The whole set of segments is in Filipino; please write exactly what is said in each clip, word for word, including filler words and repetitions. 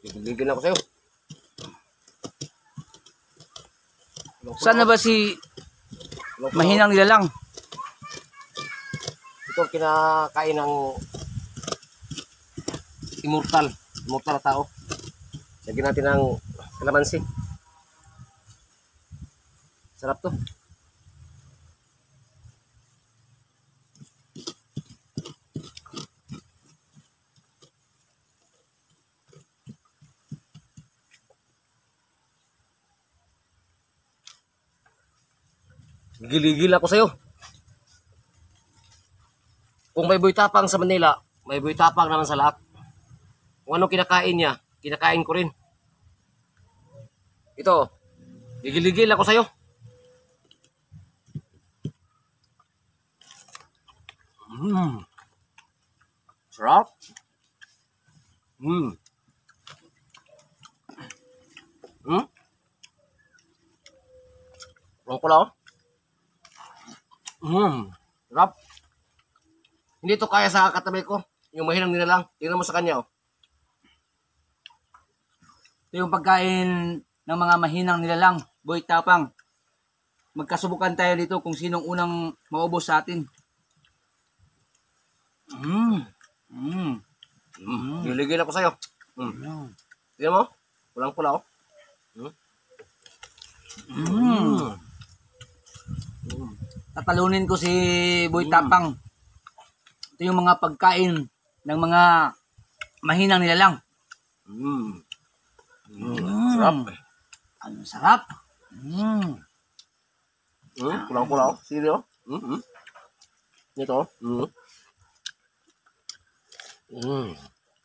Gigigil ako sa'yo. Saan na ba si mahinang nilalang? Ito kinakain ng immortal. Immortal na tao. Lagyan natin ng kalamansi. Sarap to. Gigil-gigil ako sa'yo. Kung may boy tapang sa Manila, may boy tapang naman sa lahat. Kung ano kinakain niya, kinakain ko rin. Ito, gigil-gigil ako sa'yo. Mmm. Sarap. Mmm. Hmm? Ang pula oh. Mmm. Sarap. Hindi to kaya sa katabi ko. Yung mahinang nilalang. Tingnan mo sa kanya oh. Ito yung pagkain ng mga mahinang nilalang, boy tapang. Magkasubukan tayo dito kung sinong unang maubos sa atin. Mmm. Mmm. Mm. Giligil ako sa'yo. Mm. Tingnan mo. Pulang pula oh. Mm. Mm. Mm. Tatalunin ko si boy tapang. Ito yung mga pagkain ng mga mahinang nilalang. Mm. Mm. Mm. Sarap. Ano sarap. Mm. Mm. Pulang pula oh. Sili oh. Mm. Mm. Ito oh. Mm. Mm.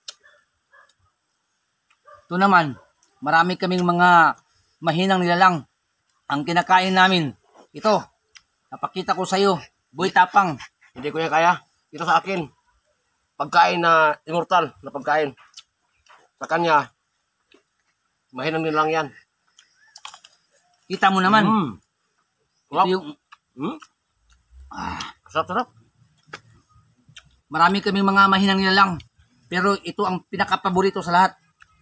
Ito naman, marami kaming mga mahinang nilalang. Ang kinakain namin, ito, napakita ko sa iyo, boy tapang. Hindi ko yan kaya. Ito sa akin. Pagkain na immortal na pagkain. Sa kanya, mahinang nilang yan. Kita mo naman. Mm. Ito yung, Mm. ah, Sarap-sarap. marami kaming mga mahinang nilalang. Pero ito ang pinakapaborito sa lahat.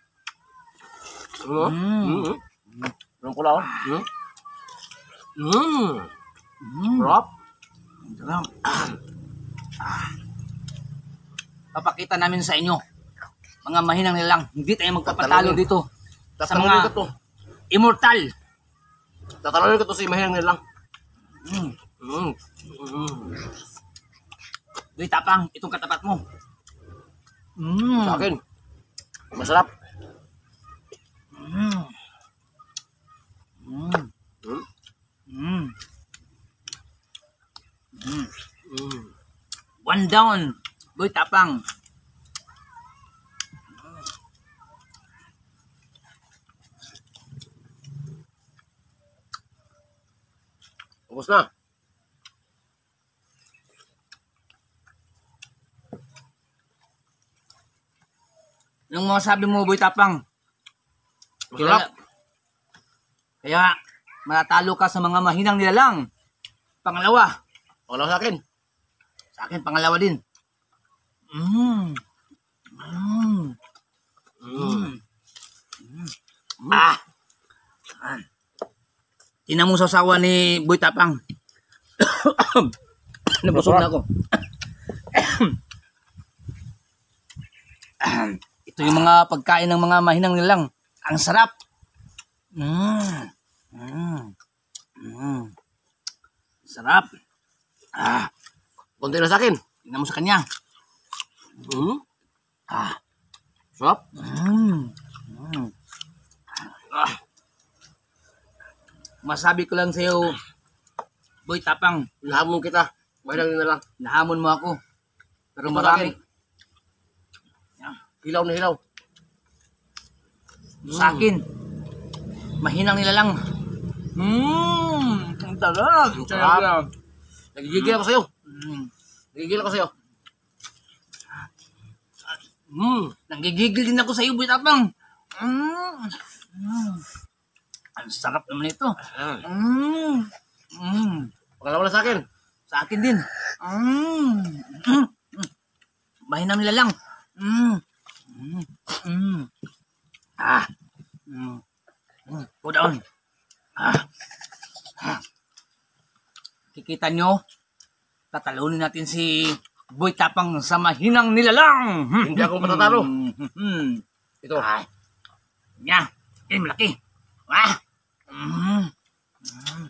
Mm. Mm. Mm. Ang pula oh. Mm. Mm. Mm. Sarap. Sarap. Ah. Papakita namin sa inyo, mga mahinang nilalang. Hindi tayo magpapatalo Tatalunin. dito sa Tatalunin mga ko to. immortal. Tatalunin ko to si mahinang nilang. Mm. Mm. Mm. Boy tapang, itong katapat mo. Mm. Sa akin. Masarap. Mm. Mm. Mm. Mm. Mm. Mm. One down, boy tapang. Ubus na. Yung mga sabi mo, boy tapang. Masarap. Kaya, matatalo ka sa mga mahinang nilalang. Pangalawa, Wala sa akin. sa akin pangalawa din. Mm. Mm. Mm. Mm. Ah! Ah. Tinan mo sa sawa ni boy tapang. Nabusog na ako. Ito yung mga pagkain ng mga mahinang nilalang. Ang sarap. Mm. Mm. Mm. Sarap. Ah, Konti na sa akin. tingnan mo sa kanya. Mm. Ah. Sarap. Mm. Mm. Ah. Masabi ko lang sa iyo, boy tapang, Nahamon kita. Mahinang nilang. nahamon mo ako. Pero Ito marami. Hilaw na hilaw. Sa akin, mahinang nilalang. Mmm, ang sarap. Ang sarap. Nagigigil ako sa'yo. Mm. Nagigigil ako sa'yo. Mm. Nanggigigil din ako sa iyo, boy tapang. Mm. Mm. Ang sarap naman ito. Ah. Mm. Mm. Pangalawa na sa akin. Sa akin din. Mm. Mm. Mm. Mahinang nilalang. Mm. Mm. Mm. makikita nyo, tatalunin natin si Boy Tapang sa mahinang nilalang. Hindi ako matatalo. Hmm. Ito. Ah. Nya, eh, malaki. Ah. Mm. Mm.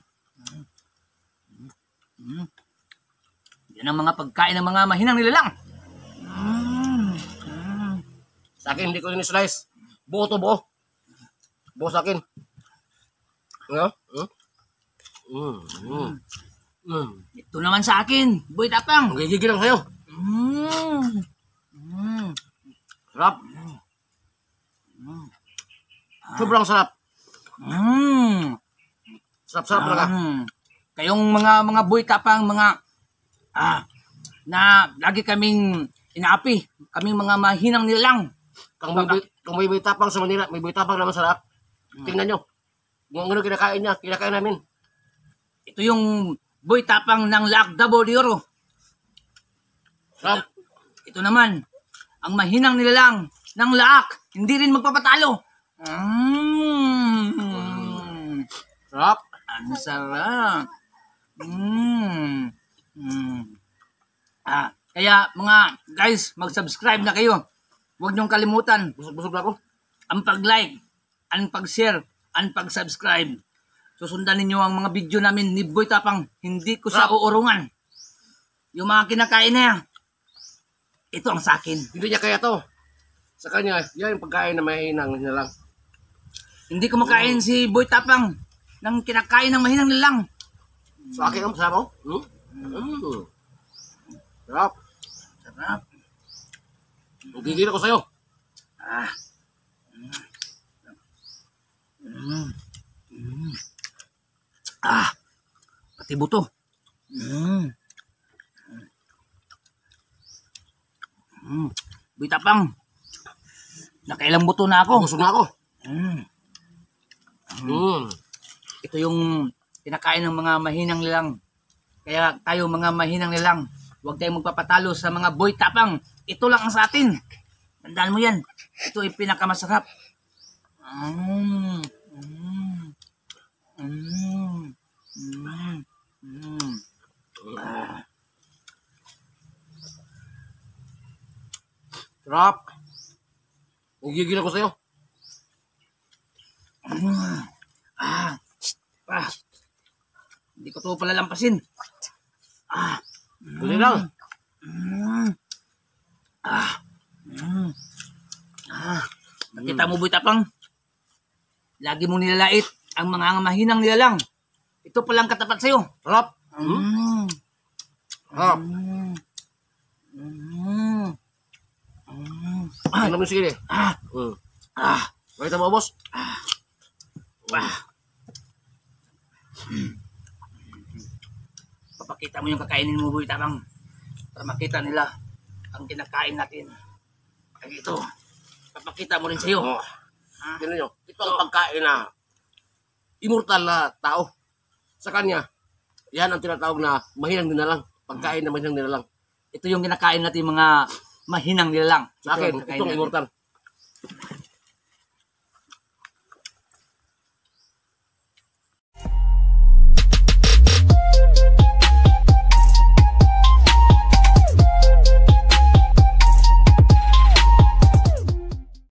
Mm. Yan ang mga pagkain ng mga mahinang nilalang. Mm. Mm. Sa akin, hindi ko yun slice. Buo to, buo. Buo sa akin. Ano? Hmm? Mm. Mm. Mm. Ito naman sa akin, Boy Tapang. Magigigil lang sa'yo. Mm. Mm. Sarap. Sobrang sarap. Mm. Sarap-sarap talaga. Mm. Kayong mga mga Boy Tapang, mga ah, na lagi kaming inaapi, kaming mga mahinang nilalang. Kung may, boy- kung may boy tapang sa Manila, may boy tapang naman sa lahat. Tingnan nyo. Kung ano kinakain niya, kinakain namin. Ito yung Boy Tapang ng Laak Davao de Oro. Sarap. Ito naman, ang mahinang nilalang ng Laak, hindi rin magpapatalo. Mm. Sarap. Ang sarap. Mm. Mm. Ah, kaya mga guys, mag-subscribe na kayo. Huwag niyong kalimutan Busog-busog na ako. ang pag-like, ang pag-share, ang pag-subscribe. Susundan ninyo ang mga video namin ni Boy Tapang. Hindi ko siya Sarap. uurungan. Yung mga kinakain na yan, ito ang sa akin. Hindi niya kaya to. Sa kanya, yan yung pagkain na mahinang na lang. Hindi ko makain si Boy Tapang ng kinakain ng mahinang nilang. Sa akin, ang sarap mo. Hmm? Mm. Sarap. Sarap. Magigil ako sa'yo. Ah. Mm. Mm. Ah. Pati buto. Mm. Mm. Boy Tapang. Nakailang buto na ako. Busog na ako. Mm. Mm. Ito yung kinakain ng mga mahinang nilang. Kaya tayo mga mahinang nilang, huwag tayong magpapatalo sa mga Boy Tapang. Ito lang ang sa atin. Tandaan mo yan. Ito ay pinakamasarap. Mm. Mm. Mm. Mm. Mm. Ah. Sarap. Magigil ako sa'yo. Mm. Ah. Ah. Hindi ko ito palalampasin. Ah. Dali lang. Mm. Ah. Mm. Ah. Nakita mo, Boy Tapang? Lagi mong nilalait ang mga mahinang nilalang. Ito palang katapat sa'yo. Sarap. Hmm? Mm. Sarap. Mm. Mm. Mm. Ano naman sige eh. Ah. Hmm. Ah. Makita mo, boss? Wah. Papakita mo yung kakainin mo, Boy Tapang. Para makita nila ang kinakain natin. Ay ito. Papakita mo rin sa'yo. Oh. Tignan nyo. Ito ang pagkain na immortal na tao. Sa kanya, yan ang tinatawag na mahinang nilalang. Pagkain na mahinang nilalang. Ito yung kinakain natin mga mahinang nilalang. Sa akin, Ito ang kakain itong natin. immortal.